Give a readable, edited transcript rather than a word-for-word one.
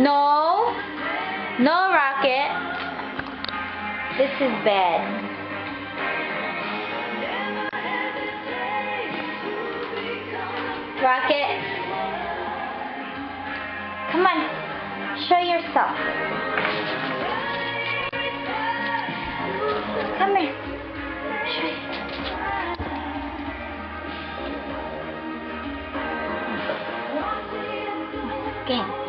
No. No, Rocket. This is bad. Rocket. Come on. Show yourself. Come here. Show yourself. Game.